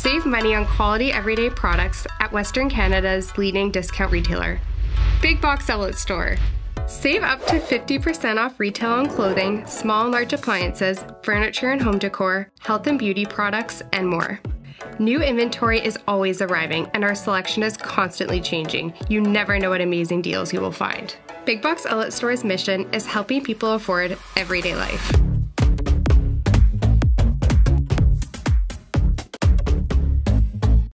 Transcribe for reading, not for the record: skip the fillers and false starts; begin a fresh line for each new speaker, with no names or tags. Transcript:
Save money on quality everyday products at Western Canada's leading discount retailer. Big Box Outlet Store. Save up to 50% off retail on clothing, small and large appliances, furniture and home decor, health and beauty products, and more. New inventory is always arriving, and our selection is constantly changing. You never know what amazing deals you will find. Big Box Outlet Store's mission is helping people afford everyday life.